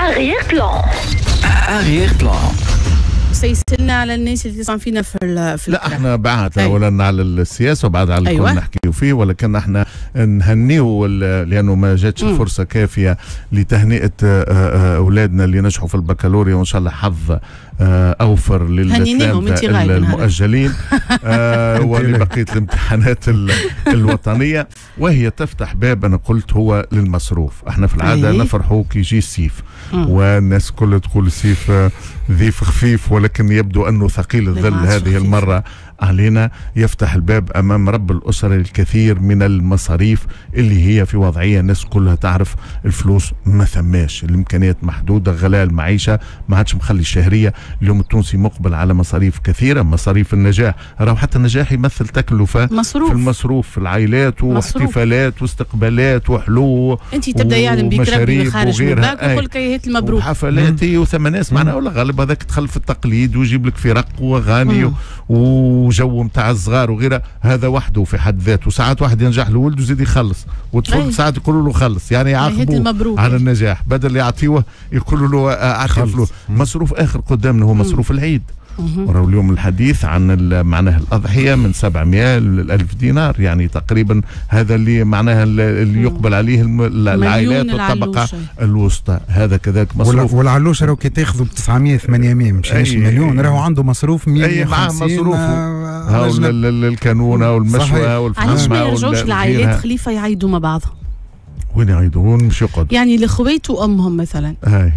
Arrière plan. Arrière plan. سيسلنا على الناس اللي تسمع فينا في لا احنا بعد اولا على السياسه وبعد على الكل نحكيو فيه، ولكن احنا نهنيو لانه ما جاتش فرصه كافيه لتهنئه اولادنا اللي نجحوا في البكالوريا، وان شاء الله حظ اوفر للثلاثه المؤجلين ولبقيه الامتحانات الوطنيه، وهي تفتح باب انا قلت هو للمصروف. احنا في العاده نفرحوا كي يجي الصيف والناس كلها تقول الصيف ذيف خفيف، ولكن يبدو انه ثقيل الظل هذه المره علينا. يفتح الباب امام رب الاسره الكثير من المصاريف اللي هي في وضعيه الناس كلها تعرف الفلوس ما ثماش، الامكانيات محدوده، غلاء المعيشه ما عادش مخلي الشهريه. اليوم التونسي مقبل على مصاريف كثيره، مصاريف النجاح، راهو حتى النجاح يمثل تكلفه في المصروف في العائلات واحتفالات واستقبالات وحلو. انت تبدا يعلم بك ربي خارج من باك ويقول لك هات المبروك وحفلاتي وثمان ناس معناها ولا غالب هذاك تدخل في التقليد ويجيب لك فرق واغاني وجو متاع الصغار وغيرها. هذا وحده في حد ذاته. ساعات واحد ينجح له ولده يزيد يخلص، والطفل ساعات يقولوا له خلص، يعني يعاقبوه على النجاح بدل يعطيوه يقولوا له اعطي فلوس. مصروف اخر قدامنا هو مصروف العيد. وراو اليوم الحديث عن معناها الأضحية من 700 ل 1000 دينار، يعني تقريبا هذا اللي معناها اللي يقبل عليه العائلات والطبقة الوسطى. هذا كذلك مصروف. والعلوش راهو كي تاخذوا ب 900 800 مش مليون، راهو عنده مصروف 150. معاه مصروفه هاو الكانونه والمشوى والفحمه. علاش ما يرجعوش العائلات خليفه يعيدوا مع بعضهم؟ وين يعيدون مش يقعد يعني الاخوات وامهم مثلا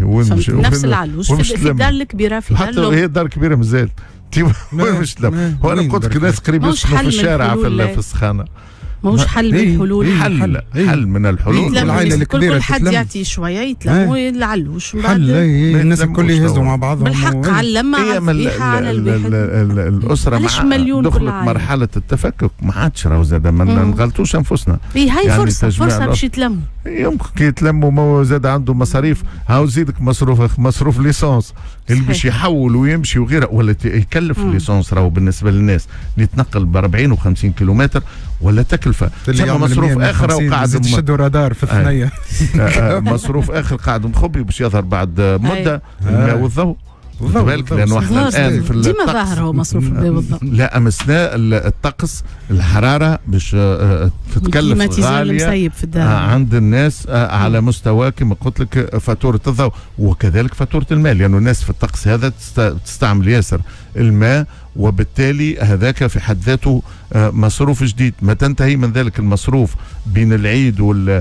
نفس العلوش في الدار الكبيره، في حتى هي الدار الكبيره مازال وين مش تلم. هو انا قلت لك ناس قريب يسكنوا في الشارع في السخانه. ماهوش حل من الحلول. حل من الحلول. العائله الكبيره كل حد يعطي شويه يتلموا العلوش حل. الناس الكل يهزوا مع بعضهم بالحق على اللمه على الفيحة على الواحد. الاسره دخلت مرحله التفكك، ما عادش راهو زاد ما نغلطوش انفسنا. هاي فرصه باش يتلموا. يمكن كي يتلموا ما زاد عنده مصاريف. هاو زيدك مصروف ليسونس اللي باش يحول ويمشي وغيره، ولا يكلف الليسونس راهو بالنسبه للناس اللي تنقل ب 40 و50 كيلومتر ولا تكلفه. ثم مصروف اخر وقاعد تشدوا رادار في الثنيه. مصروف اخر قاعد مخبي باش يظهر بعد مده الماء والضوء. بالك لانه احنا الان في ديما ظاهر هو مصروف الماء والضوء. لا امسنا الطقس الحراره باش تتكلف غاليه في الدار عند الناس على مستوى كما قلت لك فاتوره الضوء وكذلك فاتوره الماء، لانه الناس في الطقس هذا تستعمل ياسر الماء، وبالتالي هذاك في حد ذاته مصروف جديد. ما تنتهي من ذلك المصروف بين العيد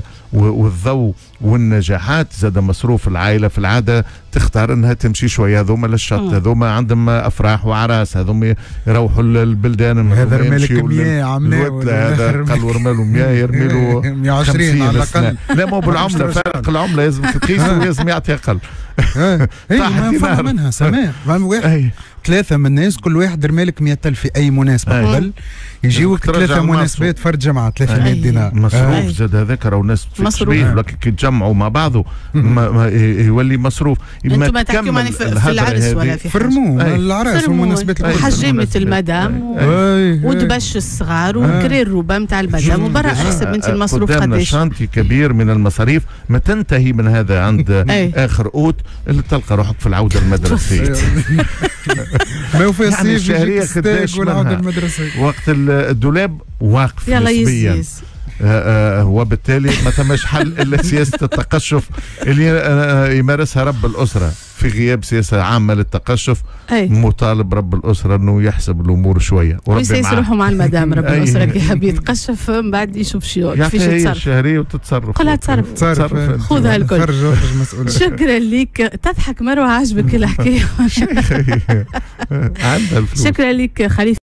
والضوء والنجاحات زاد مصروف العائله. في العاده تختار انها تمشي شويه، هذوما للشط، هذوما عندهم افراح وعراس، هذوما يروحوا البلدان. هذا رمالك 100 عمناه، هذا قال ورمالو 100 يرمي له 120 على الاقل. لا مو بالعمله، فرق العمله لازم تقيسه ولازم يعطي اقل. ما فما منها سماح. واحد 3 من الناس كل واحد رمالك 100,000 في اي مناسبه قبل يجيوك 3 مناسبات فرد جمعه 300 دينار. مصروف زاد هذاك راهو الناس تشبيه، لكن كي تجمعوا مع بعضه يولي مصروف. انتم تحكوا معني في العرس ولا في فرمو العراس والمناسبات حجامه المدام ودبش الصغار وكري الروبه نتاع المدام وبرا احسب انت المصروف قداش. شانتي كبير من المصاريف ما تنتهي من هذا عند اخر اوت اللي تلقى روحك في العوده المدرسيه. ما هو في الصيف الشهريه قداش وقت الدولاب واقف نسبيا، وبالتالي ما ثماش حل الا سياسه التقشف اللي يمارسها رب الاسره في غياب سياسه عامه للتقشف. مطالب رب الاسره انه يحسب الامور شويه ويسيس روحه مع المدام. رب الاسره كي يحب يتقشف من بعد يشوف كيفاش يتصرف. الشهريه وتتصرف. قلها تصرف خذها الكل. شكرا لك. تضحك مروه عاجبك الحكايه. عندها الفلوس. شكرا لك خليفه.